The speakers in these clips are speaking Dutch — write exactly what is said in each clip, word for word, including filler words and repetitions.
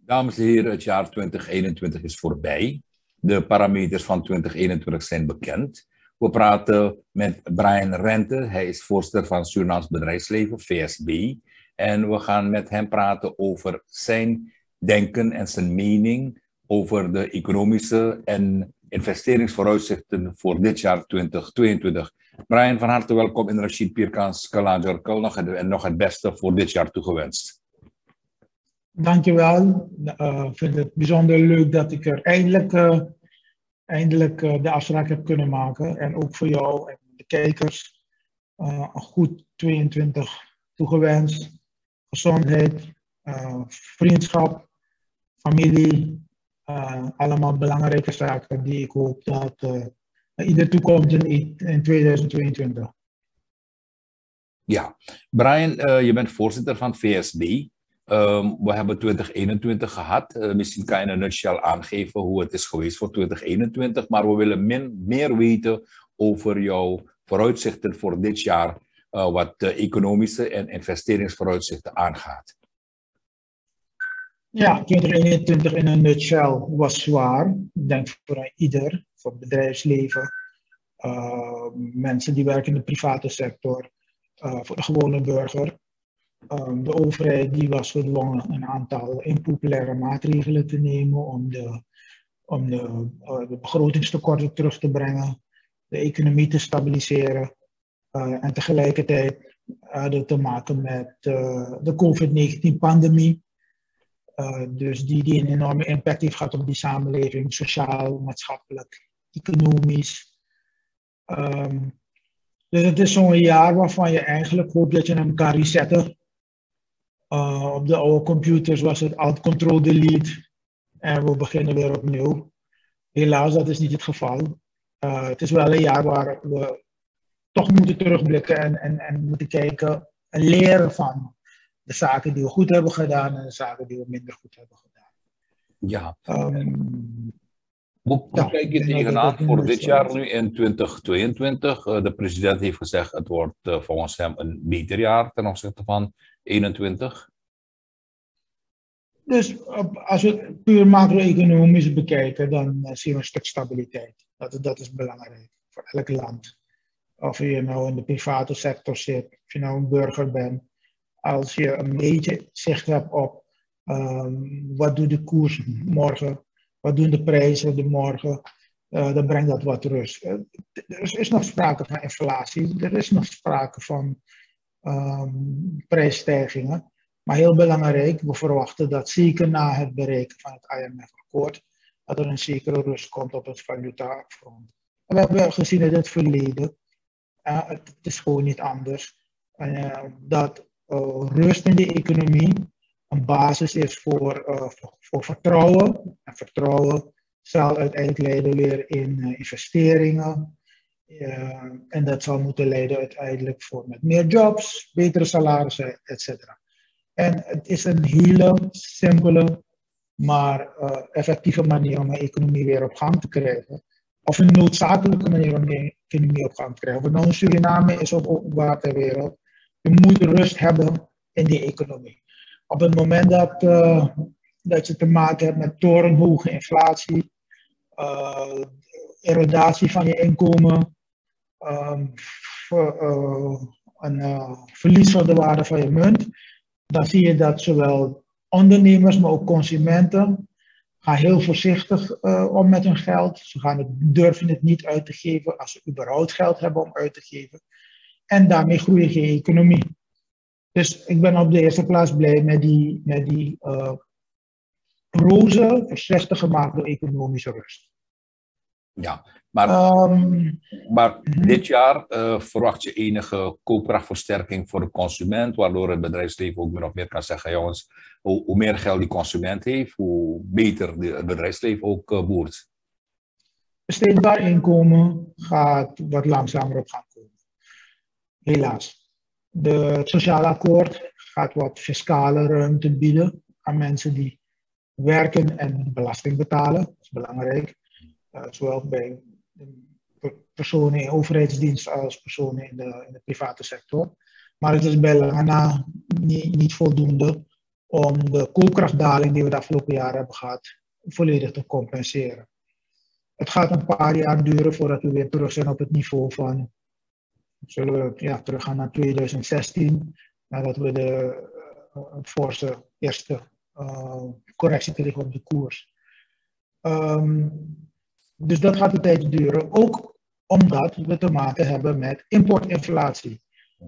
Dames en heren, het jaar twintig eenentwintig is voorbij. De parameters van twintig eenentwintig zijn bekend. We praten met Brian Rente. Hij is voorzitter van Surinaams Bedrijfsleven, V S B. En we gaan met hem praten over zijn denken en zijn mening over de economische en investeringsvooruitzichten voor dit jaar twintig tweeëntwintig. Brian, van harte welkom in Rashid Pierkans Kalajarkal. Nog het, en nog het beste voor dit jaar toegewenst. Dankjewel. Ik uh, vind het bijzonder leuk dat ik er eindelijk, uh, eindelijk uh, de afspraak heb kunnen maken. En ook voor jou en de kijkers uh, een goed tweeëntwintig toegewenst. Gezondheid, uh, vriendschap, familie. Uh, allemaal belangrijke zaken die ik hoop dat uh, ieder toekomt in, in twintig tweeëntwintig. Ja, Brian, uh, je bent voorzitter van V S B. Um, we hebben twintig eenentwintig gehad. Uh, misschien kan je in een nutshell aangeven hoe het is geweest voor twintig eenentwintig. Maar we willen min, meer weten over jouw vooruitzichten voor dit jaar. Uh, wat de economische en investeringsvooruitzichten aangaat. Ja, twintig eenentwintig in een nutshell was zwaar. Ik denk voor ieder, voor het bedrijfsleven. Uh, mensen die werken in de private sector. Uh, voor de gewone burger. Um, de overheid die was gedwongen een aantal impopulaire maatregelen te nemen om de, om de, uh, de begrotingstekorten terug te brengen, de economie te stabiliseren uh, en tegelijkertijd hadden we te maken met uh, de COVID negentien pandemie. Uh, dus die, die een enorme impact heeft gehad op die samenleving, sociaal, maatschappelijk, economisch. Um, dus het is zo'n jaar waarvan je eigenlijk hoopt dat je hem kan resetten. Uh, op de oude computers was het alt-control-delete en we beginnen weer opnieuw. Helaas, dat is niet het geval. Uh, het is wel een jaar waar we toch moeten terugblikken en, en, en moeten kijken en leren van de zaken die we goed hebben gedaan en de zaken die we minder goed hebben gedaan. Ja. Um, Hoe, hoe ja, kijk je tegenaan voor dit jaar nu in twintig tweeëntwintig? Uh, de president heeft gezegd het wordt uh, volgens hem een beter jaar ten opzichte van eenentwintig. Dus als we het puur macro-economisch bekijken, dan uh, zien we een stuk stabiliteit. Dat, dat is belangrijk voor elk land. Of je nou in de private sector zit, of je nou een burger bent. Als je een beetje zicht hebt op um, wat doet de koers morgen, wat doen de prijzen de morgen, uh, dan brengt dat wat rust. Uh, er is nog sprake van inflatie, er is nog sprake van um, prijsstijgingen. Maar heel belangrijk, we verwachten dat zeker na het bereiken van het I M F-akkoord, dat er een zekere rust komt op het valutafront. We hebben gezien in het verleden, uh, het, het is gewoon niet anders, uh, dat uh, rust in de economie een basis is voor, uh, voor, voor vertrouwen. En vertrouwen zal uiteindelijk leiden weer in uh, investeringen. Uh, en dat zal moeten leiden uiteindelijk voor met meer jobs, betere salarissen, et cetera. En het is een hele simpele, maar uh, effectieve manier om een economie weer op gang te krijgen. Of een noodzakelijke manier om een economie op gang te krijgen. Of het nou in Suriname is of ook waar ter wereld. Je moet rust hebben in die economie. Op het moment dat, uh, dat je te maken hebt met torenhoge inflatie, uh, erodatie van je inkomen, um, ver, uh, een uh, verlies van de waarde van je munt, dan zie je dat zowel ondernemers, maar ook consumenten gaan heel voorzichtig uh, om met hun geld. Ze gaan het, durven het niet uit te geven als ze überhaupt geld hebben om uit te geven. En daarmee groeit je economie. Dus ik ben op de eerste plaats blij met die, met die uh, roze, voorzichtige macro-economische rust. Ja, maar, um, maar dit jaar uh, verwacht je enige koopkrachtversterking voor de consument, waardoor het bedrijfsleven ook min of meer kan zeggen, jongens, hoe, hoe meer geld die consument heeft, hoe beter de, het bedrijfsleven ook uh, boert. Besteedbaar inkomen gaat wat langzamer op gang komen. Helaas. De, het sociaal akkoord gaat wat fiscale ruimte bieden aan mensen die werken en belasting betalen. Dat is belangrijk. Uh, zowel bij personen in overheidsdienst als personen in de, in de private sector. Maar het is bij lange na niet, niet voldoende om de koopkrachtdaling die we de afgelopen jaren hebben gehad volledig te compenseren. Het gaat een paar jaar duren voordat we weer terug zijn op het niveau van, zullen we ja, teruggaan naar twintig zestien, nadat we de uh, forse eerste uh, correctie kregen op de koers. Um, dus dat gaat een tijd duren, ook omdat we te maken hebben met importinflatie.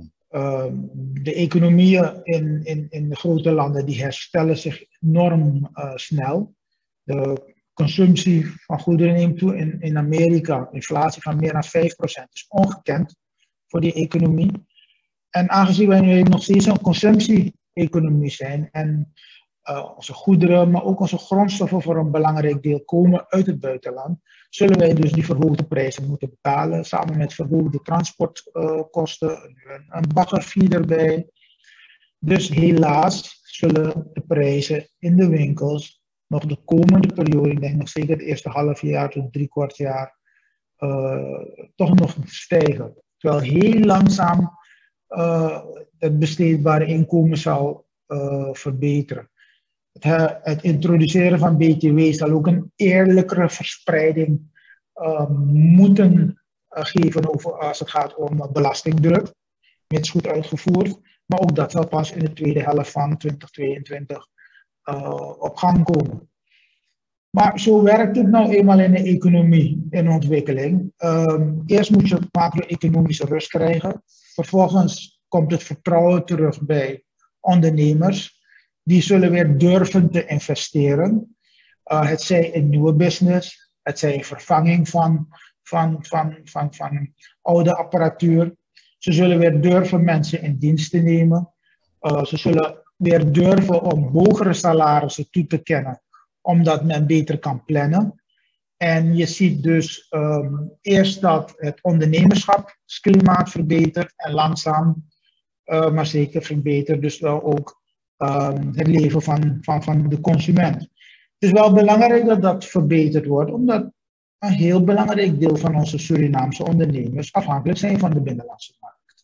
Um, de economieën in, in, in de grote landen die herstellen zich enorm uh, snel. De consumptie van goederen neemt toe in, in Amerika, inflatie van meer dan vijf procent, is ongekend voor die economie. En aangezien wij nu nog steeds een consumptie-economie zijn en uh, onze goederen, maar ook onze grondstoffen voor een belangrijk deel komen uit het buitenland, zullen wij dus die verhoogde prijzen moeten betalen, samen met verhoogde transportkosten, uh, een, een baggerfee erbij. Dus helaas zullen de prijzen in de winkels nog de komende periode, ik denk nog zeker het eerste half jaar tot drie kwart jaar, uh, toch nog stijgen. Terwijl heel langzaam uh, het besteedbare inkomen zal uh, verbeteren. Het, het introduceren van B T W zal ook een eerlijkere verspreiding uh, moeten uh, geven over, als het gaat om belastingdruk, mits goed uitgevoerd. Maar ook dat zal pas in de tweede helft van twintig tweeëntwintig uh, op gang komen. Maar zo werkt het nou eenmaal in de economie in ontwikkeling. Um, eerst moet je macro-economische rust krijgen. Vervolgens komt het vertrouwen terug bij ondernemers. Die zullen weer durven te investeren. Uh, het zij in nieuwe business, het zij in vervanging van, van, van, van, van oude apparatuur. Ze zullen weer durven mensen in dienst te nemen. Uh, ze zullen weer durven om hogere salarissen toe te kennen, omdat men beter kan plannen. En je ziet dus um, eerst dat het ondernemerschapsklimaat verbetert en langzaam, uh, maar zeker verbetert dus wel ook um, het leven van, van, van de consument. Het is wel belangrijk dat dat verbeterd wordt, omdat een heel belangrijk deel van onze Surinaamse ondernemers afhankelijk zijn van de binnenlandse markt.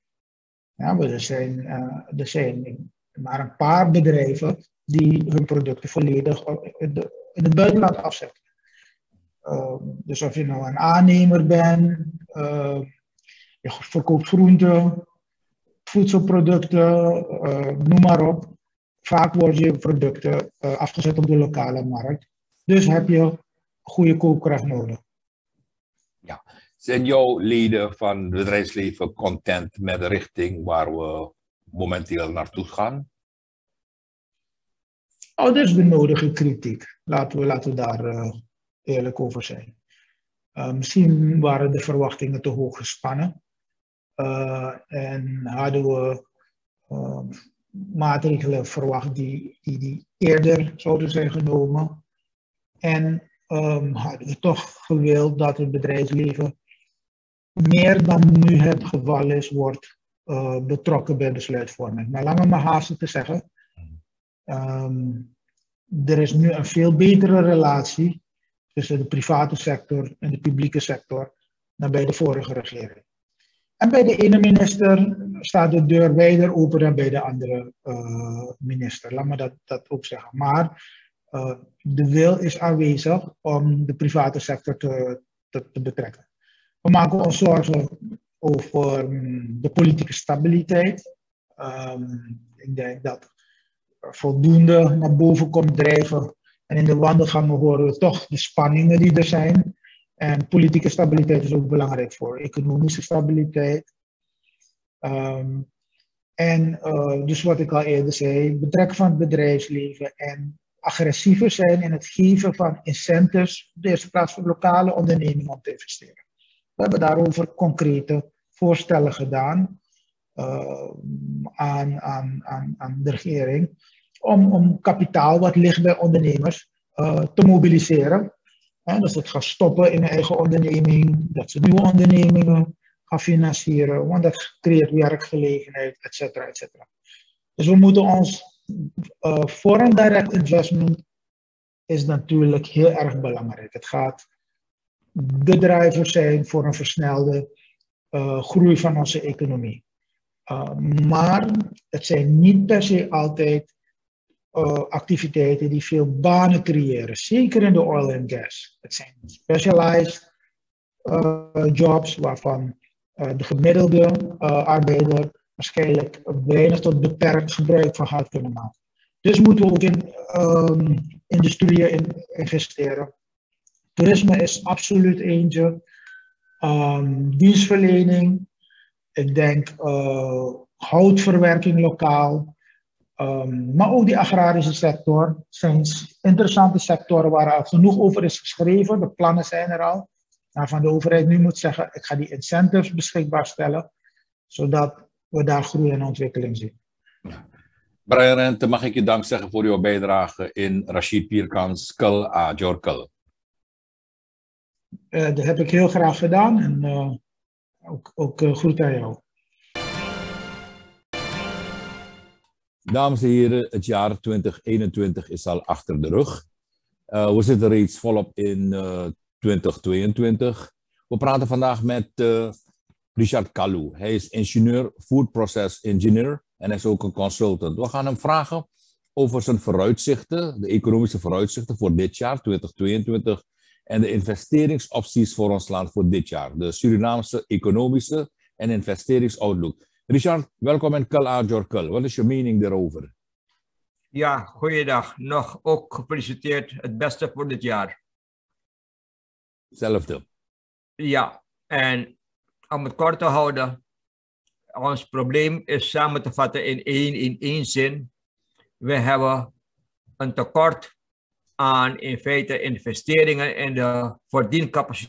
Ja, er zijn, uh, er zijn maar een paar bedrijven die hun producten volledig in, de, in het buitenland afzetten. Uh, dus of je nou een aannemer bent, uh, je verkoopt groenten, voedselproducten, uh, noem maar op. Vaak worden je producten uh, afgezet op de lokale markt. Dus heb je goede koopkracht nodig. Ja. Zijn jouw leden van het bedrijfsleven content met de richting waar we momenteel naartoe gaan? Oh, dat is de nodige kritiek. Laten we, laten we daar uh, eerlijk over zijn. Uh, misschien waren de verwachtingen te hoog gespannen. Uh, en hadden we uh, maatregelen verwacht die, die, die eerder zouden zijn genomen. En um, hadden we toch gewild dat het bedrijfsleven meer dan nu het geval is, wordt uh, betrokken bij besluitvorming. Maar laat me maar haasten te zeggen. Um, er is nu een veel betere relatie tussen de private sector en de publieke sector dan bij de vorige regering. En bij de ene minister staat de deur wijder open dan bij de andere uh, minister. Laat me dat, dat ook zeggen. Maar uh, de wil is aanwezig om de private sector te, te, te betrekken. We maken ons zorgen over um, de politieke stabiliteit. Um, ik denk dat voldoende naar boven komt drijven. En in de wandelgangen horen we toch de spanningen die er zijn. En politieke stabiliteit is ook belangrijk voor economische stabiliteit. Um, en uh, dus wat ik al eerder zei, betrekken van het bedrijfsleven en agressiever zijn in het geven van incentives, op de eerste plaats voor lokale ondernemingen om te investeren. We hebben daarover concrete voorstellen gedaan uh, aan, aan, aan, aan de regering om, om kapitaal wat ligt bij ondernemers uh, te mobiliseren. He, dus het gaan stoppen in hun eigen onderneming, dat ze nieuwe ondernemingen gaan financieren, want dat creëert werkgelegenheid, et cetera, et cetera. Dus we moeten ons uh, voor een direct investment is natuurlijk heel erg belangrijk. Het gaat de driver zijn voor een versnelde uh, groei van onze economie. Uh, maar het zijn niet per se altijd uh, activiteiten die veel banen creëren. Zeker in de oil and gas. Het zijn specialized uh, jobs waarvan uh, de gemiddelde uh, arbeider waarschijnlijk weinig tot beperkt gebruik van gaat kunnen maken. Dus moeten we ook in um, industrieën in investeren. Toerisme is absoluut eentje. Um, dienstverlening. Ik denk uh, houtverwerking lokaal. Um, maar ook die agrarische sector. Zijn interessante sectoren waar al genoeg over is geschreven. De plannen zijn er al. Waarvan de overheid nu moet zeggen, ik ga die incentives beschikbaar stellen. Zodat we daar groei en ontwikkeling zien. Brian Rente, mag ik je dank zeggen voor uw bijdrage in Rashid Pierkans Kul a Jorkul. Uh, dat heb ik heel graag gedaan en uh, ook, ook uh, groet aan jou. Dames en heren, het jaar twintig eenentwintig is al achter de rug. Uh, we zitten reeds volop in uh, twintig tweeëntwintig. We praten vandaag met uh, Richard Kalu. Hij is ingenieur, food process engineer en hij is ook een consultant. We gaan hem vragen over zijn vooruitzichten, de economische vooruitzichten voor dit jaar, twintig tweeëntwintig, en de investeringsopties voor ons land voor dit jaar. De Surinaamse economische en investeringsoutlook. Richard, welkom in Kul a Jorkul. Wat is je mening daarover? Ja, goeiedag. Nog ook gefeliciteerd. Het beste voor dit jaar. Hetzelfde. Ja, en om het kort te houden, ons probleem is samen te vatten in één, in één zin. We hebben een tekort aan in feite investeringen in de verdiencapaciteit.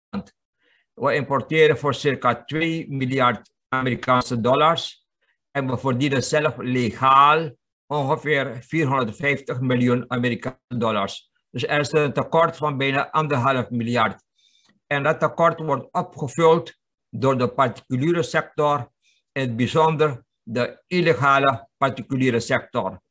We importeren voor circa twee miljard Amerikaanse dollars en we verdienen zelf legaal ongeveer vierhonderdvijftig miljoen Amerikaanse dollars. Dus er is een tekort van bijna anderhalf miljard. En dat tekort wordt opgevuld door de particuliere sector, in het bijzonder de illegale particuliere sector.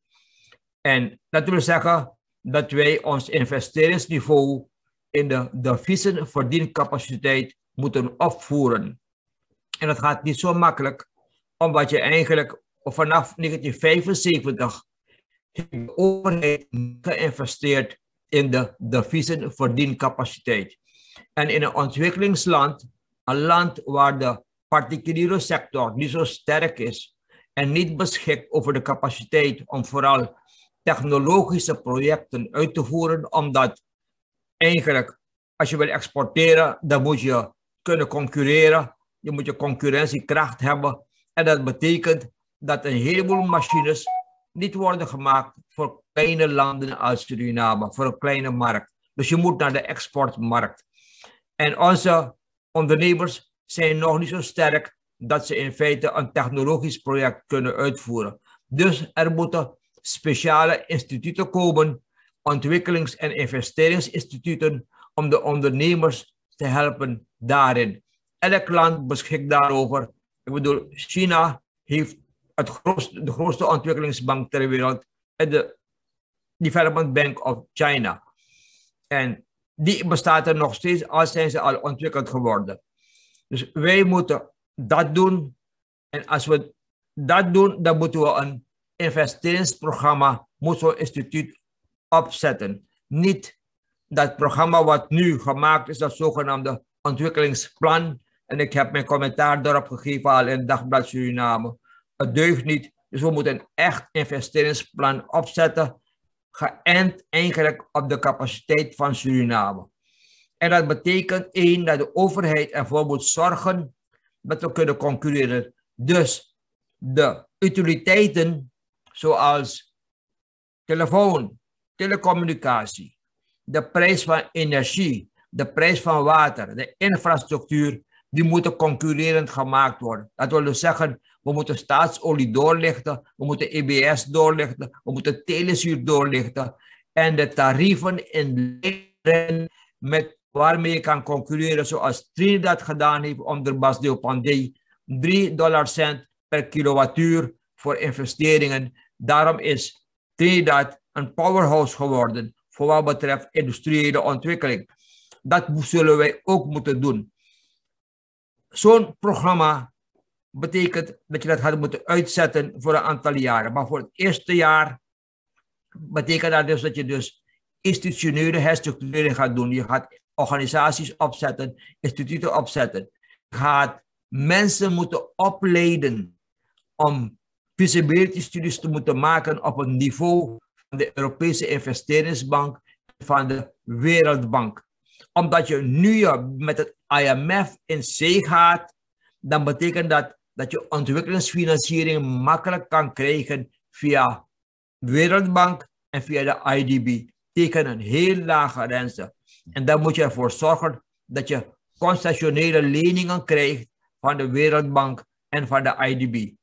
En dat wil zeggen dat wij ons investeringsniveau in de deviezen verdiencapaciteit moeten opvoeren. En dat gaat niet zo makkelijk, omdat je eigenlijk vanaf negentien vijfenzeventig de overheid geïnvesteerd in de deviezen verdiencapaciteit. En in een ontwikkelingsland, een land waar de particuliere sector niet zo sterk is en niet beschikt over de capaciteit om vooral technologische projecten uit te voeren, omdat eigenlijk als je wil exporteren, dan moet je kunnen concurreren, je moet je concurrentiekracht hebben en dat betekent dat een heleboel machines niet worden gemaakt voor kleine landen als Suriname, voor een kleine markt. Dus je moet naar de exportmarkt. En onze ondernemers zijn nog niet zo sterk dat ze in feite een technologisch project kunnen uitvoeren. Dus er moeten speciale instituten komen, ontwikkelings- en investeringsinstituten, om de ondernemers te helpen daarin. Elk land beschikt daarover. Ik bedoel, China heeft het grootste, de grootste ontwikkelingsbank ter wereld, de Development Bank of China. En die bestaat er nog steeds, al zijn ze al ontwikkeld geworden. Dus wij moeten dat doen. En als we dat doen, dan moeten we een investeringsprogramma, moeten we een instituut opzetten. Niet dat programma wat nu gemaakt is, dat zogenaamde ontwikkelingsplan. En ik heb mijn commentaar daarop gegeven al in Dagblad Suriname. Het deugt niet. Dus we moeten een echt investeringsplan opzetten, geënt eigenlijk op de capaciteit van Suriname. En dat betekent één, dat de overheid ervoor moet zorgen dat we kunnen concurreren. Dus de utiliteiten zoals telefoon, telecommunicatie, de prijs van energie, de prijs van water, de infrastructuur, die moeten concurrerend gemaakt worden. Dat wil dus zeggen, we moeten staatsolie doorlichten, we moeten E B S doorlichten, we moeten telezuur doorlichten en de tarieven in lijn met waarmee je kan concurreren, zoals Trinidad gedaan heeft onder Basdeo Pandey, drie dollar cent per kilowattuur voor investeringen. Daarom is Trinidad een powerhouse geworden voor wat betreft industriële ontwikkeling. Dat zullen wij ook moeten doen. Zo'n programma betekent dat je dat gaat moeten uitzetten voor een aantal jaren. Maar voor het eerste jaar betekent dat dus dat je dus institutionele herstructurering gaat doen. Je gaat organisaties opzetten, instituten opzetten. Je gaat mensen moeten opleiden om feasibility studies te moeten maken op het niveau van de Europese Investeringsbank en van de Wereldbank. Omdat je nu met het I M F in zee gaat, dan betekent dat dat je ontwikkelingsfinanciering makkelijk kan krijgen via de Wereldbank en via de I D B. Tegen een heel lage rente. En dan moet je ervoor zorgen dat je concessionele leningen krijgt van de Wereldbank en van de I D B.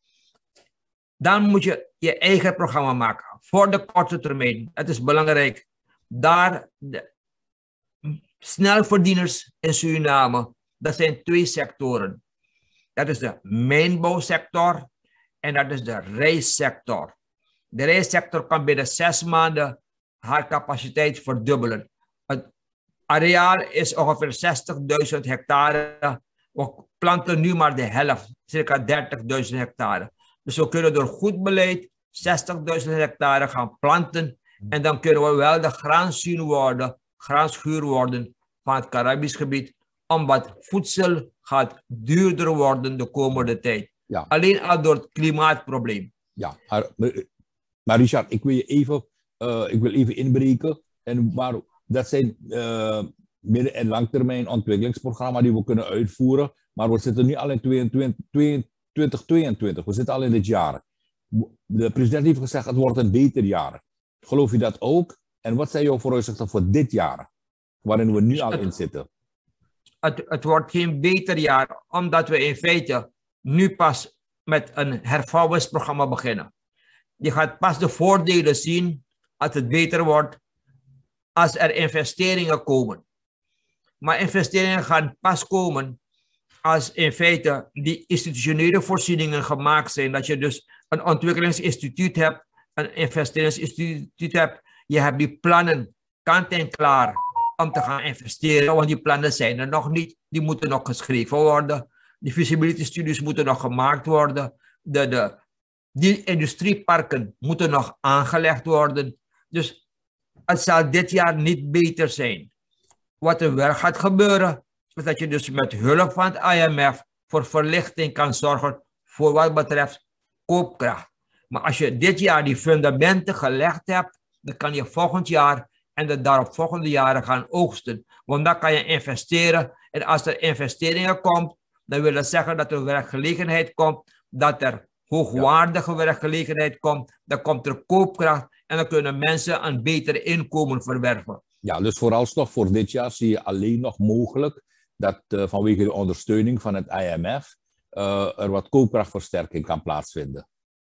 Dan moet je je eigen programma maken voor de korte termijn. Het is belangrijk. Daar de snelverdieners in Suriname, dat zijn twee sectoren. Dat is de mijnbouwsector en dat is de rijstsector. De rijstsector kan binnen zes maanden haar capaciteit verdubbelen. Het areaal is ongeveer zestigduizend hectare. We planten nu maar de helft, circa dertigduizend hectare. Dus we kunnen door goed beleid zestigduizend hectare gaan planten. En dan kunnen we wel de graanschuur worden, graanschuur worden van het Caribisch gebied. Omdat voedsel gaat duurder worden de komende tijd. Ja. Alleen al door het klimaatprobleem. Ja, maar, maar Richard, ik wil je even, uh, ik wil even inbreken. En, maar dat zijn uh, midden- en langtermijn ontwikkelingsprogramma's die we kunnen uitvoeren. Maar we zitten nu al in twintig tweeëntwintig. We zitten al in dit jaar. De president heeft gezegd, het wordt een beter jaar. Geloof je dat ook? En wat zijn jouw vooruitzichten voor dit jaar? Waarin we nu al in zitten. Het, het wordt geen beter jaar, omdat we in feite nu pas met een hervouwingsprogramma beginnen. Je gaat pas de voordelen zien als het beter wordt, als er investeringen komen. Maar investeringen gaan pas komen als in feite die institutionele voorzieningen gemaakt zijn. Dat je dus een ontwikkelingsinstituut hebt, een investeringsinstituut hebt. Je hebt die plannen kant en klaar om te gaan investeren, want die plannen zijn er nog niet. Die moeten nog geschreven worden. Die feasibility studies moeten nog gemaakt worden. De, de, die industrieparken moeten nog aangelegd worden. Dus het zal dit jaar niet beter zijn. Wat er wel gaat gebeuren, is dat je dus met hulp van het I M F voor verlichting kan zorgen voor wat betreft koopkracht. Maar als je dit jaar die fundamenten gelegd hebt, dan kan je volgend jaar en de daaropvolgende jaren gaan oogsten. Want dan kan je investeren. En als er investeringen komt, dan wil dat zeggen dat er werkgelegenheid komt, dat er hoogwaardige ja. werkgelegenheid komt, dan komt er koopkracht en dan kunnen mensen een beter inkomen verwerven. Ja, dus vooralsnog voor dit jaar zie je alleen nog mogelijk dat uh, vanwege de ondersteuning van het I M F uh, er wat koopkrachtversterking kan plaatsvinden.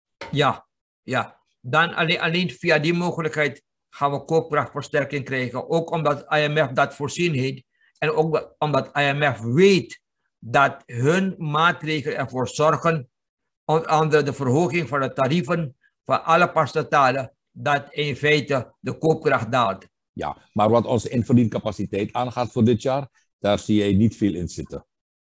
Ja, ja. Dan alleen, alleen via die mogelijkheid gaan we koopkrachtversterking krijgen. Ook omdat I M F dat voorzien heeft. En ook omdat I M F weet dat hun maatregelen ervoor zorgen, onder andere de verhoging van de tarieven van alle parastatalen, dat in feite de koopkracht daalt. Ja, maar wat onze inverdiencapaciteit aangaat voor dit jaar, daar zie jij niet veel in zitten.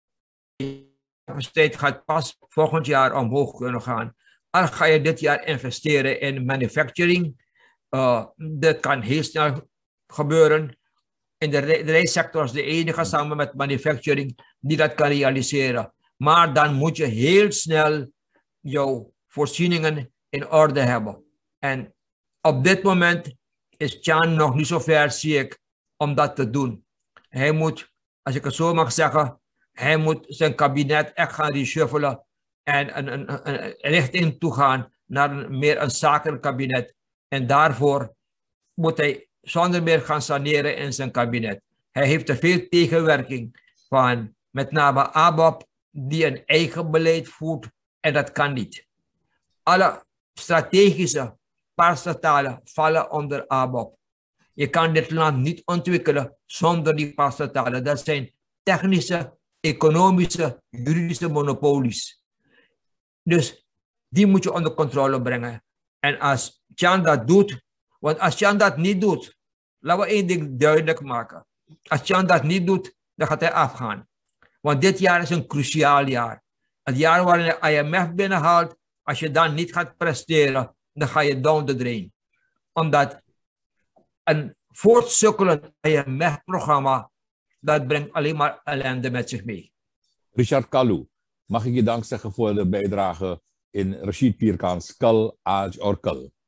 De capaciteit gaat pas volgend jaar omhoog kunnen gaan. Al ga je dit jaar investeren in manufacturing, uh, dat kan heel snel gebeuren. In de, de rijstsector is de enige samen met manufacturing die dat kan realiseren. Maar dan moet je heel snel jouw voorzieningen in orde hebben. En op dit moment is Chan nog niet zo ver, zie ik, om dat te doen. Hij moet, als ik het zo mag zeggen, hij moet zijn kabinet echt gaan reshuffelen en een, een, een richting toegaan naar een, meer een zakelijk kabinet. En daarvoor moet hij zonder meer gaan saneren in zijn kabinet. Hij heeft te veel tegenwerking van met name A B O P, die een eigen beleid voert en dat kan niet. Alle strategische parastatalen vallen onder A B O P. Je kan dit land niet ontwikkelen zonder die parastatalen. Dat zijn technische, economische, juridische monopolies. Dus die moet je onder controle brengen. En als Chan dat doet, want als Chan dat niet doet, laten we één ding duidelijk maken. Als Chan dat niet doet, dan gaat hij afgaan. Want dit jaar is een cruciaal jaar. Het jaar waarin de I M F binnenhaalt, als je dan niet gaat presteren, dan ga je down the drain. Omdat een voortsukkelend I M F-programma, dat brengt alleen maar ellende met zich mee. Richard Kalu, mag ik je dank zeggen voor de bijdrage in Rashid Pirkan's Kal Aaj Or Kal.